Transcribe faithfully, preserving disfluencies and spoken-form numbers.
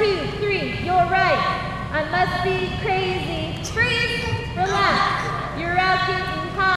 two, three, your right. I must be crazy.